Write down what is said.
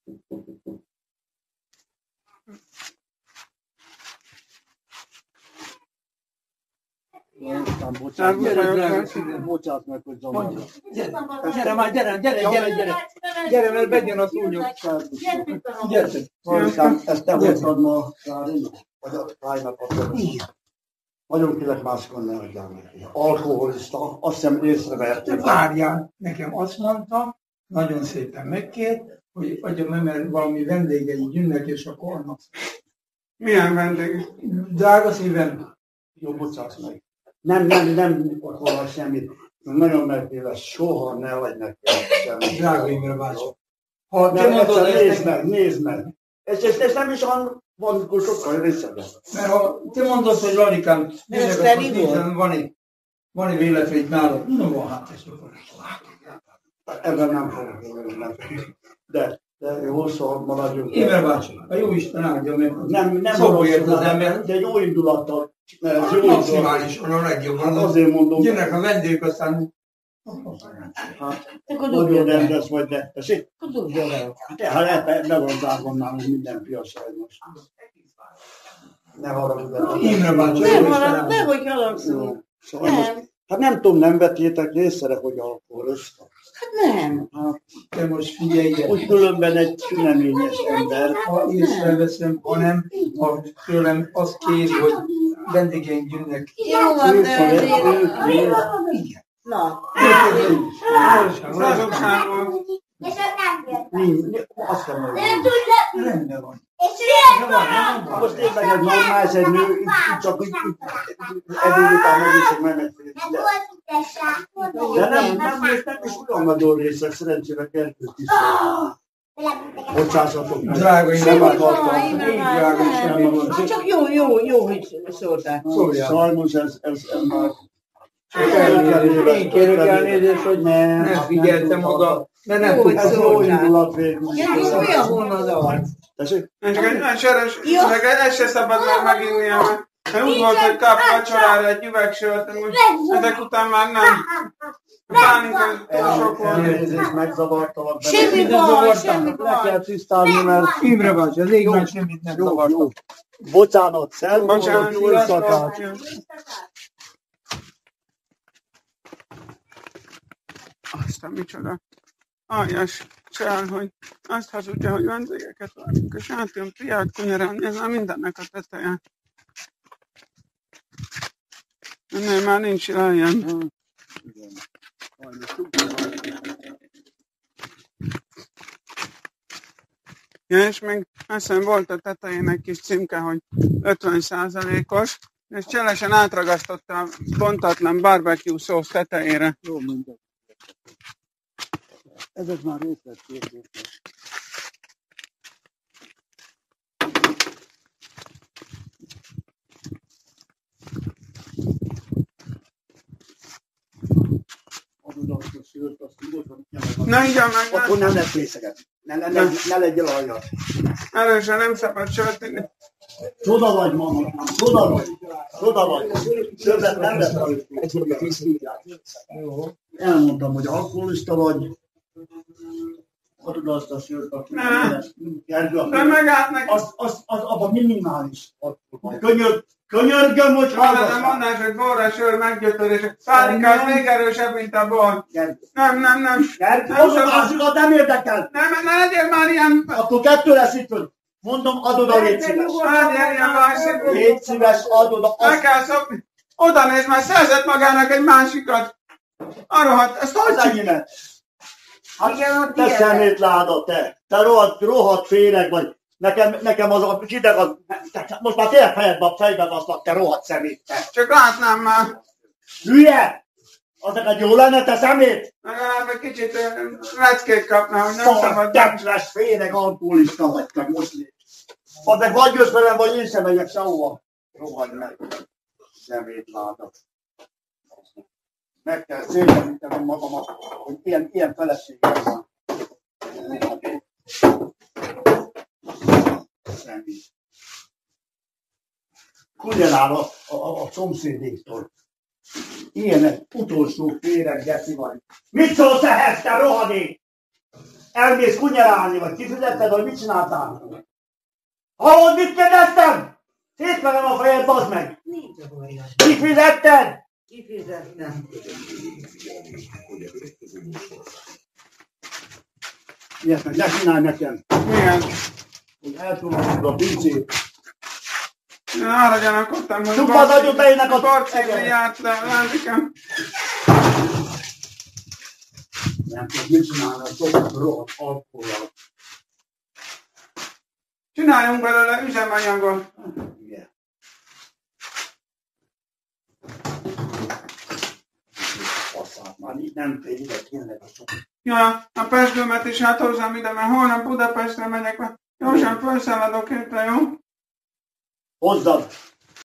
Bocsáss meg, hogy zavarja. Gyere már, gyere, mert bejön a szúnyog. Gyere. Ezt te hoztad ma Kárin? Vagy a Kájnak a Igen. nagyon kérlek máskor ne adjál neki. Alkoholista, azt hiszem észreverték. Várjál, nekem azt mondta, nagyon szépen megkért, hogy adjam el, mert valami vendégei jönnek, és akkor annak. Milyen vendég? Drága szívem. Jó, bocsáss meg. Nem akarok semmit. Nagyon megkérdez, soha ne adj neki semmit. Drága Imre bácsi. Ha te mondod, nézd meg. Ez nem is van, akkor sokkal részebe. Mert ha te mondod, hogy Lalikám, van egy véletlen nálad. No, van, hát ezt akkor. Ebben nem fogok élni. De jó, szóval maradjunk. Imre bácsi, a jó Isten áldja meg. Nem Szobóért az ember. de jó indulattal. Maximálisan a legjobb. Hát azért mondom. Jönnek a vendégek, aztán... Nagyon rendes vagy, de tessék? Hát be van zárva nálunk minden piac sajnos. Ne haragudj. Imre bácsi, Nem haragudj, nehogy haragszunk. Hát nem tudom, nem vettétek észre, hogy alkoholista. Hát nem. te most figyelj. Úgy különben egy süleményes ember. Ha észreveszem, hanem ha tőlem azt kéri, hogy vendégeink jönnek. Jó van, de Igen. na. Azokságban. És ő nem jött. Azt nem mondom. Rendben van. És ő Most tényleg egy normális, egy nő, így csak úgy eddig után megviszek menet. nem volt igazság. De nem is olyan nagyon részek, szerencsére kertőt is. Bocsássatok meg. Drága, én nem akartam. Én Drága, és semmi van. Hát csak jó, hogy szóltál. Sajnos ez már... Én kérek elnézést, hogy nem figyeltem oda, de nem tudtam. Ez jó indulat végül. Ja, és olyan volna az arc. Tessék? Ez se szabad már meginni, mert úgy volt, hogy kap vacsorára egy üveg sört, most ezek után már nem. Pánika sok volt. Elnézést, megzavartalak. Semmi baj, semmi Le kell baj. tisztálni, mert... Imre bácsi, az ég már semmit nem zavartam. Bocsánat, szervusztok, Bocsánat, jó éjszakát. Aztán micsoda. Aljas csel, hogy azt hazudja, hogy vendégeket várunk, és átjön piát kunyerálni, ez már mindennek a teteje. Ennél már nincs lejjebb. Ja, és még azt hiszem volt a tetején egy kis címke, hogy 50%-os, és cselesen átragasztotta a bontatlan barbecue szósz tetejére. Jó, mindegy. Ezek már részletkérdések. Na, igen, meg Akkor nem lesz részeget. Ne legyél aljas. erősen nem szabad sört inni. Csoda vagy, mama. Csoda vagy. Többet nem lesz elmondtam, hogy alkoholista vagy. Adod azt a sört, aki De megáll meg. az abban minimális. Könyörgöm, hogy Van ez a hallgassál. mondás, hogy borra sör meggyötörés. Pálinka az még erősebb, mint a bor. Nem. Azokat nem érdekel. Ne legyél már ilyen. Akkor kettő lesz itt, hogy mondom, adod a légy szíves. Légy szíves, adod a... Meg kell szokni. Oda néz, már szerzett magának egy másikat. A rohadt, ezt hogy Az csinálja? enyémet. Hát te szemétláda, te rohadt féreg vagy. Nekem az a hideg az... Most már tényleg fejben baszlak, te rohadt szemét. Te. Csak látnám már. Hülye! Az neked jó lenne, te szemét? Legalább egy kicsit leckét kapna, hogy nem Szar, szabad. tetves, féreg, alkoholista vagy, meg most légy. Az meg vagy jössz velem, vagy én sem megyek sehova. Rohagy meg. Szemétláda. Meg kell szépenítenem magamat, hogy ilyen feleségem van. Semmi. Kunyerál a szomszédéktól. Ilyen utolsó féreg, geci vagy. Mit szólsz ehhez, te rohadék? elmész kunyerálni, vagy kifizetted, vagy mit csináltál? Hallod, mit kérdeztem? Szétverem a fejed, bazd meg! Nincs a bajja. Kifizetted? Kifizettem. Ilyet meg ne csinálj nekem, Igen. hogy eltudom a pincét. Én arra gyanakodtam, hogy Csukd az agyodainak a barcikli járt le, Lázikám. Nem tudod, mit csinálni, a szokott rohadt alkohollal. Csináljunk belőle üzemanyagot. Igen. Faszát, már így nem fél ide tényleg a sok. Ja, a pesgőmet is hát hozzám ide, mert holnap Budapestre megyek. Gyorsan felszaladok érte, jó? Hozzad!